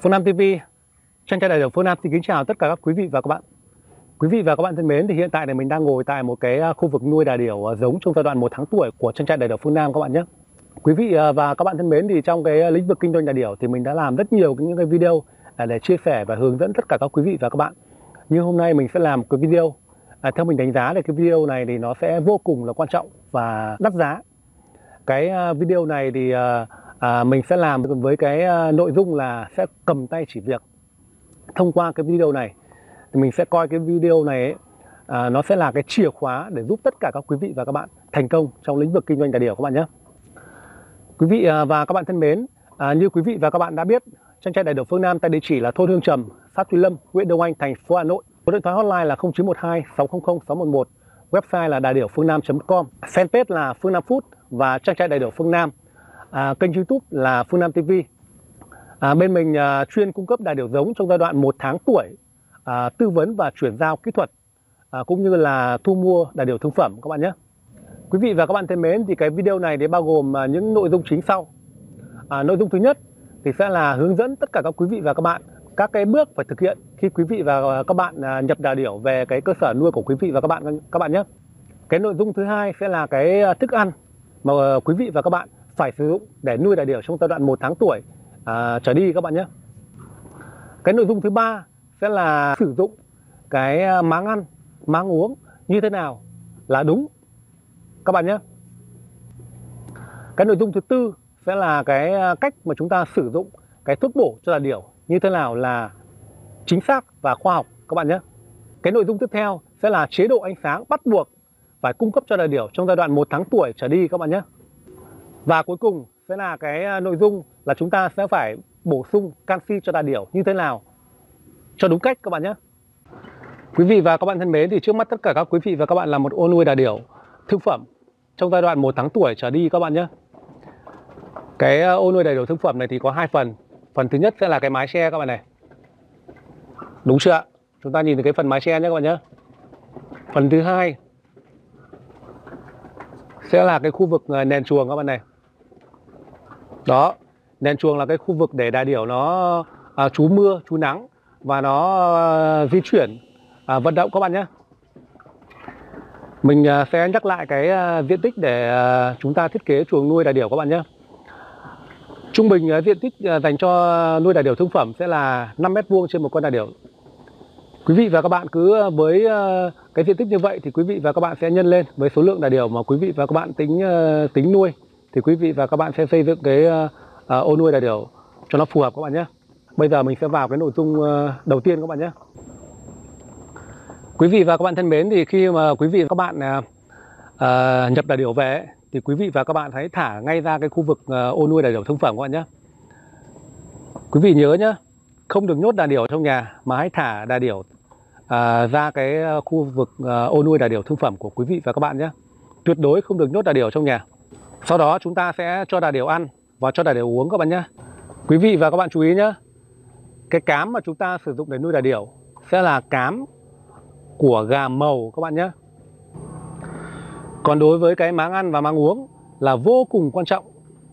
Phương Nam TV, trang trại đại điều Phương Nam xin kính chào tất cả các quý vị và các bạn. Quý vị và các bạn thân mến, thì hiện tại này mình đang ngồi tại một cái khu vực nuôi đà điểu giống trong giai đoạn 1 tháng tuổi của trang trại đại điều Phương Nam các bạn nhé. Quý vị và các bạn thân mến, thì trong cái lĩnh vực kinh doanh đà điểu thì mình đã làm rất nhiều những cái video để chia sẻ và hướng dẫn tất cả các quý vị và các bạn. Nhưng hôm nay mình sẽ làm một cái video theo mình đánh giá là cái video này thì nó sẽ vô cùng là quan trọng và đắt giá. Cái video này thì mình sẽ làm với cái nội dung là sẽ cầm tay chỉ việc. Thông qua cái video này thì mình sẽ coi cái video này ấy, nó sẽ là cái chìa khóa để giúp tất cả các quý vị và các bạn thành công trong lĩnh vực kinh doanh đà điểu các bạn nhé. Quý vị và các bạn thân mến, như quý vị và các bạn đã biết, trang trại đà điểu Phương Nam tại địa chỉ là thôn Hương Trầm, xã Thụy Lâm, huyện Đông Anh, thành phố Hà Nội. Số điện thoại hotline là 0912 600 611, website là đà điểu phương nam.com, fanpage là Phương Nam Food và trang trại đà điểu Phương Nam, kênh YouTube là Phương Nam TV. Bên mình chuyên cung cấp đà điểu giống trong giai đoạn 1 tháng tuổi, tư vấn và chuyển giao kỹ thuật, cũng như là thu mua đà điểu thương phẩm các bạn nhé. Quý vị và các bạn thân mến, thì cái video này thì bao gồm những nội dung chính sau. Nội dung thứ nhất thì sẽ là hướng dẫn tất cả các quý vị và các bạn các cái bước phải thực hiện khi quý vị và các bạn nhập đà điểu về cái cơ sở nuôi của quý vị và các bạn nhé. Cái nội dung thứ hai sẽ là cái thức ăn mà quý vị và các bạn phải sử dụng để nuôi đà điểu trong giai đoạn 1 tháng tuổi trở đi các bạn nhé. Cái nội dung thứ ba sẽ là sử dụng cái máng ăn, máng uống như thế nào là đúng các bạn nhé. Cái nội dung thứ tư sẽ là cái cách mà chúng ta sử dụng cái thuốc bổ cho đà điểu như thế nào là chính xác và khoa học các bạn nhé. Cái nội dung tiếp theo sẽ là chế độ ánh sáng bắt buộc phải cung cấp cho đà điểu trong giai đoạn 1 tháng tuổi trở đi các bạn nhé. Và cuối cùng sẽ là cái nội dung là chúng ta sẽ phải bổ sung canxi cho đà điểu như thế nào cho đúng cách các bạn nhé. Quý vị và các bạn thân mến, thì trước mắt tất cả các quý vị và các bạn là một ô nuôi đà điểu thương phẩm trong giai đoạn 1 tháng tuổi trở đi các bạn nhé. Cái ô nuôi đà điểu thương phẩm này thì có hai phần. Phần thứ nhất sẽ là cái mái che các bạn này. Đúng chưa ạ? Chúng ta nhìn thấy cái phần mái che nhé các bạn nhé. Phần thứ hai sẽ là cái khu vực nền chuồng các bạn này. Đó, nền chuồng là cái khu vực để đà điểu nó trú mưa, trú nắng và nó di chuyển, vận động các bạn nhé. Mình sẽ nhắc lại cái diện tích để chúng ta thiết kế chuồng nuôi đà điểu các bạn nhé. Trung bình diện tích dành cho nuôi đà điểu thương phẩm sẽ là 5 m² trên một con đà điểu. Quý vị và các bạn cứ với cái diện tích như vậy thì quý vị và các bạn sẽ nhân lên với số lượng đà điểu mà quý vị và các bạn tính nuôi, thì quý vị và các bạn sẽ xây dựng cái ô nuôi đà điểu cho nó phù hợp các bạn nhé. Bây giờ mình sẽ vào cái nội dung đầu tiên các bạn nhé. Quý vị và các bạn thân mến, thì khi mà quý vị và các bạn nhập đà điểu về thì quý vị và các bạn hãy thả ngay ra cái khu vực ô nuôi đà điểu thương phẩm các bạn nhé. Quý vị nhớ nhé, không được nhốt đà điểu trong nhà mà hãy thả đà điểu ra cái khu vực ô nuôi đà điểu thương phẩm của quý vị và các bạn nhé. Tuyệt đối không được nhốt đà điểu trong nhà. Sau đó chúng ta sẽ cho đà điểu ăn và cho đà điểu uống các bạn nhé. Quý vị và các bạn chú ý nhé, cái cám mà chúng ta sử dụng để nuôi đà điểu sẽ là cám của gà màu các bạn nhé. Còn đối với cái máng ăn và máng uống là vô cùng quan trọng.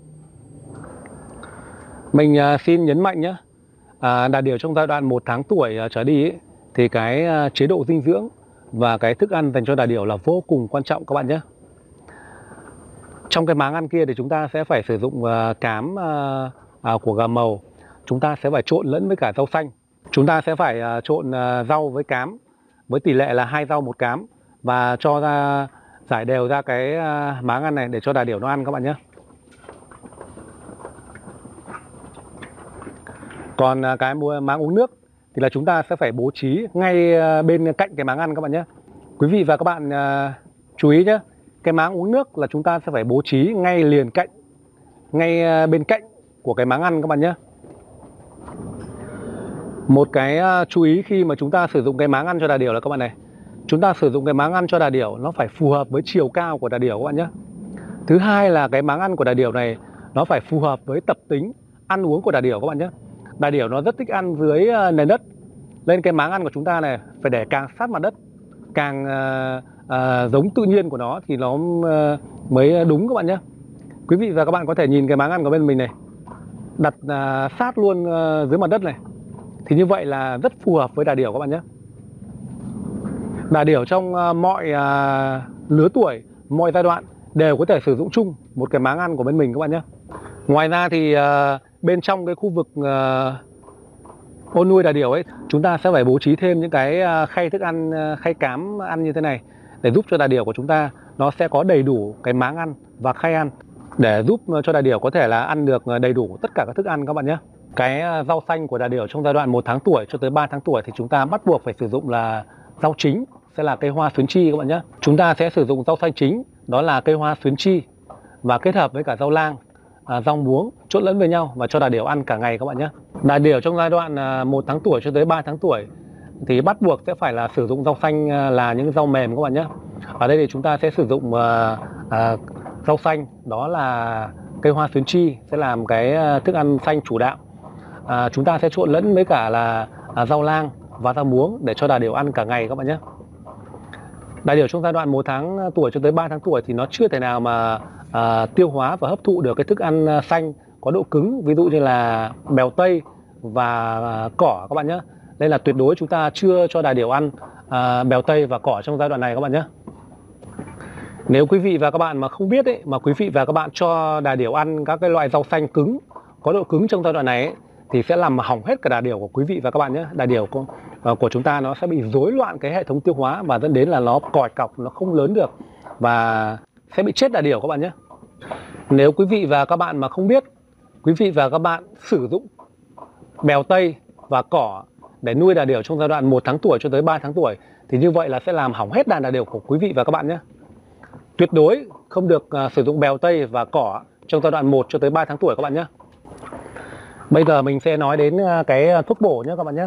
Mình xin nhấn mạnh nhé, đà điểu trong giai đoạn 1 tháng tuổi trở đi ấy, thì cái chế độ dinh dưỡng và cái thức ăn dành cho đà điểu là vô cùng quan trọng các bạn nhé. Trong cái máng ăn kia thì chúng ta sẽ phải sử dụng cám của gà màu. Chúng ta sẽ phải trộn lẫn với cả rau xanh. Chúng ta sẽ phải trộn rau với cám với tỷ lệ là 2 rau 1 cám và cho ra rải đều ra cái máng ăn này để cho đà điểu nó ăn các bạn nhé. Còn cái máng uống nước thì là chúng ta sẽ phải bố trí ngay bên cạnh cái máng ăn các bạn nhé. Quý vị và các bạn chú ý nhé, cái máng uống nước là chúng ta sẽ phải bố trí ngay liền cạnh, ngay bên cạnh của cái máng ăn các bạn nhé. Một cái chú ý khi mà chúng ta sử dụng cái máng ăn cho đà điểu là các bạn này, chúng ta sử dụng cái máng ăn cho đà điểu nó phải phù hợp với chiều cao của đà điểu các bạn nhé. Thứ hai là cái máng ăn của đà điểu này nó phải phù hợp với tập tính ăn uống của đà điểu các bạn nhé. Đà điểu nó rất thích ăn dưới nền đất, nên cái máng ăn của chúng ta này phải để càng sát mặt đất, càng giống tự nhiên của nó thì nó mới đúng các bạn nhé. Quý vị và các bạn có thể nhìn cái máng ăn của bên mình này. đặt sát luôn dưới mặt đất này, thì như vậy là rất phù hợp với đà điểu các bạn nhé. Đà điểu trong mọi lứa tuổi, mọi giai đoạn đều có thể sử dụng chung một cái máng ăn của bên mình các bạn nhé. Ngoài ra thì bên trong cái khu vực ô nuôi đà điểu ấy, chúng ta sẽ phải bố trí thêm những cái khay thức ăn, khay cám ăn như thế này để giúp cho đà điểu của chúng ta nó sẽ có đầy đủ cái máng ăn và khay ăn để giúp cho đà điểu có thể là ăn được đầy đủ tất cả các thức ăn các bạn nhé. Cái rau xanh của đà điểu trong giai đoạn 1 tháng tuổi cho tới 3 tháng tuổi thì chúng ta bắt buộc phải sử dụng là rau chính sẽ là cây hoa xuyến chi các bạn nhé. Chúng ta sẽ sử dụng rau xanh chính đó là cây hoa xuyến chi và kết hợp với cả rau lang, rau muống trộn lẫn với nhau và cho đà điểu ăn cả ngày các bạn nhé. Đà điểu trong giai đoạn 1 tháng tuổi cho tới 3 tháng tuổi thì bắt buộc sẽ phải là sử dụng rau xanh là những rau mềm các bạn nhé. Ở đây thì chúng ta sẽ sử dụng rau xanh đó là cây hoa xuyến chi sẽ làm cái thức ăn xanh chủ đạo. Chúng ta sẽ trộn lẫn với cả là rau lang và rau muống để cho đà điểu ăn cả ngày các bạn nhé. Đà điểu trong giai đoạn 1 tháng tuổi cho tới 3 tháng tuổi thì nó chưa thể nào mà tiêu hóa và hấp thụ được cái thức ăn xanh có độ cứng, ví dụ như là bèo tây và cỏ các bạn nhé. Nên là tuyệt đối chúng ta chưa cho đà điểu ăn bèo tây và cỏ trong giai đoạn này các bạn nhé. Nếu quý vị và các bạn mà không biết ấy, mà quý vị và các bạn cho đà điểu ăn các cái loại rau xanh cứng có độ cứng trong giai đoạn này ấy, thì sẽ làm hỏng hết cả đà điểu của quý vị và các bạn nhé. Đà điểu của chúng ta nó sẽ bị rối loạn cái hệ thống tiêu hóa và dẫn đến là nó còi cọc, nó không lớn được và sẽ bị chết đà điểu các bạn nhé. Nếu quý vị và các bạn mà không biết, quý vị và các bạn sử dụng bèo tây và cỏ để nuôi đà điểu trong giai đoạn 1 tháng tuổi cho tới 3 tháng tuổi thì như vậy là sẽ làm hỏng hết đàn đà điểu của quý vị và các bạn nhé. Tuyệt đối không được sử dụng bèo tây và cỏ trong giai đoạn 1 cho tới 3 tháng tuổi các bạn nhé. Bây giờ mình sẽ nói đến cái thuốc bổ nhé các bạn nhé.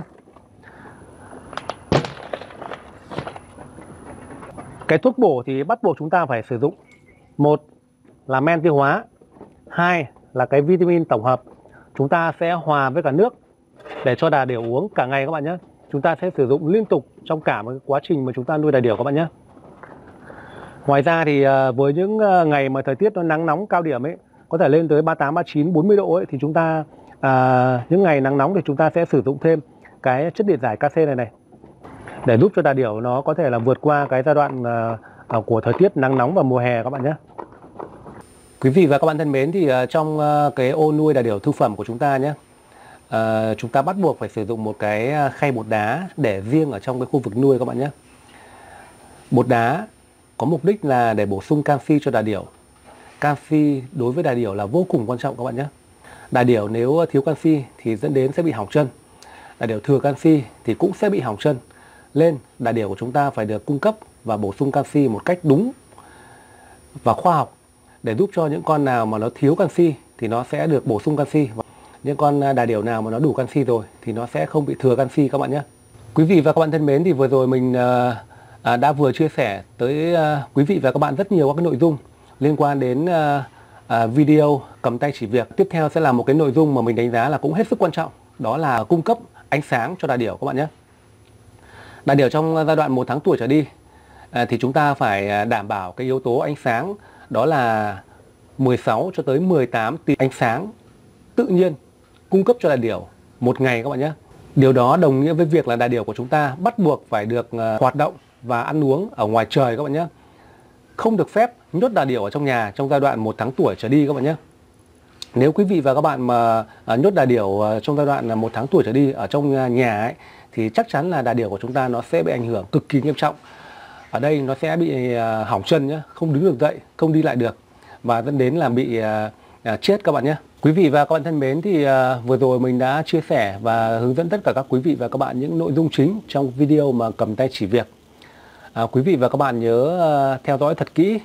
Cái thuốc bổ thì bắt buộc chúng ta phải sử dụng. Một là men tiêu hóa, hai là cái vitamin tổng hợp. Chúng ta sẽ hòa với cả nước để cho đà điểu uống cả ngày các bạn nhé. Chúng ta sẽ sử dụng liên tục trong cả một quá trình mà chúng ta nuôi đà điểu các bạn nhé. Ngoài ra thì với những ngày mà thời tiết nó nắng nóng cao điểm ấy, có thể lên tới 38, 39, 40 độ ấy, thì chúng ta những ngày nắng nóng thì chúng ta sẽ sử dụng thêm cái chất điện giải kc này để giúp cho đà điểu nó có thể là vượt qua cái giai đoạn của thời tiết nắng nóng vào mùa hè các bạn nhé. Quý vị và các bạn thân mến, thì trong cái ô nuôi đà điểu thương phẩm của chúng ta nhé, chúng ta bắt buộc phải sử dụng một cái khay bột đá để riêng ở trong cái khu vực nuôi các bạn nhé. Bột đá có mục đích là để bổ sung canxi cho đà điểu. Canxi đối với đà điểu là vô cùng quan trọng các bạn nhé. Đà điểu nếu thiếu canxi thì dẫn đến sẽ bị hỏng chân. Đà điểu thừa canxi thì cũng sẽ bị hỏng chân. Nên đà điểu của chúng ta phải được cung cấp và bổ sung canxi một cách đúng và khoa học để giúp cho những con nào mà nó thiếu canxi thì nó sẽ được bổ sung canxi. Những con đà điểu nào mà nó đủ canxi rồi thì nó sẽ không bị thừa canxi các bạn nhé. Quý vị và các bạn thân mến, thì vừa rồi mình đã vừa chia sẻ tới quý vị và các bạn rất nhiều các cái nội dung liên quan đến video cầm tay chỉ việc. Tiếp theo sẽ là một cái nội dung mà mình đánh giá là cũng hết sức quan trọng, đó là cung cấp ánh sáng cho đà điểu các bạn nhé. Đà điểu trong giai đoạn 1 tháng tuổi trở đi thì chúng ta phải đảm bảo cái yếu tố ánh sáng, đó là 16 cho tới 18 tia ánh sáng tự nhiên cung cấp cho đà điểu một ngày các bạn nhé. Điều đó đồng nghĩa với việc là đà điểu của chúng ta bắt buộc phải được hoạt động và ăn uống ở ngoài trời các bạn nhé. Không được phép nhốt đà điểu ở trong nhà trong giai đoạn 1 tháng tuổi trở đi các bạn nhé. Nếu quý vị và các bạn mà nhốt đà điểu trong giai đoạn 1 tháng tuổi trở đi ở trong nhà ấy, thì chắc chắn là đà điểu của chúng ta nó sẽ bị ảnh hưởng cực kỳ nghiêm trọng. Ở đây nó sẽ bị hỏng chân nhé, không đứng được dậy, không đi lại được và dẫn đến là bị chết các bạn nhé. Quý vị và các bạn thân mến, thì vừa rồi mình đã chia sẻ và hướng dẫn tất cả các quý vị và các bạn những nội dung chính trong video mà cầm tay chỉ việc. Quý vị và các bạn nhớ theo dõi thật kỹ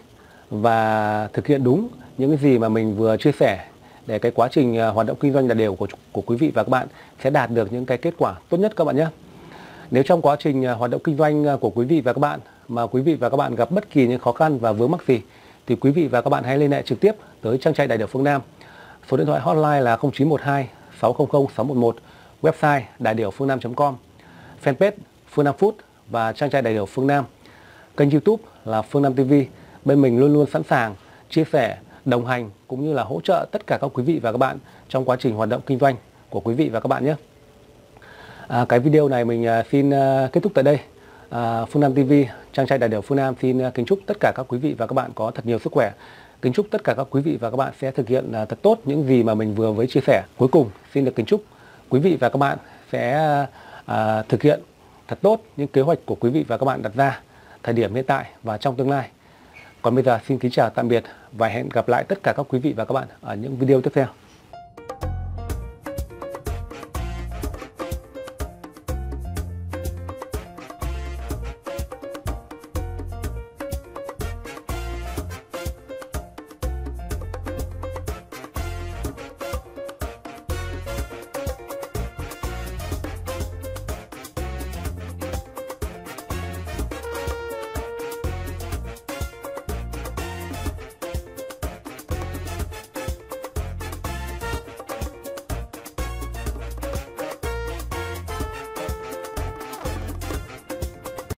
và thực hiện đúng những cái gì mà mình vừa chia sẻ để cái quá trình hoạt động kinh doanh đà điểu của quý vị và các bạn sẽ đạt được những cái kết quả tốt nhất các bạn nhé. Nếu trong quá trình hoạt động kinh doanh của quý vị và các bạn mà quý vị và các bạn gặp bất kỳ những khó khăn và vướng mắc gì thì quý vị và các bạn hãy liên hệ trực tiếp tới trang trại đà điểu Phương Nam. Số điện thoại hotline là 0912 600 611, website đà điểu phương nam.com, fanpage Phương Nam Food và trang trại đà điểu Phương Nam. Kênh YouTube là Phương Nam TV. Bên mình luôn luôn sẵn sàng chia sẻ đồng hành cũng như là hỗ trợ tất cả các quý vị và các bạn trong quá trình hoạt động kinh doanh của quý vị và các bạn nhé. Cái video này mình xin kết thúc tại đây. Phương Nam TV, trang trại đại điều Phương Nam xin kính chúc tất cả các quý vị và các bạn có thật nhiều sức khỏe. Kính chúc tất cả các quý vị và các bạn sẽ thực hiện thật tốt những gì mà mình vừa mới chia sẻ. Cuối cùng xin được kính chúc quý vị và các bạn sẽ thực hiện thật tốt những kế hoạch của quý vị và các bạn đặt ra thời điểm hiện tại và trong tương lai. Còn bây giờ xin kính chào tạm biệt và hẹn gặp lại tất cả các quý vị và các bạn ở những video tiếp theo.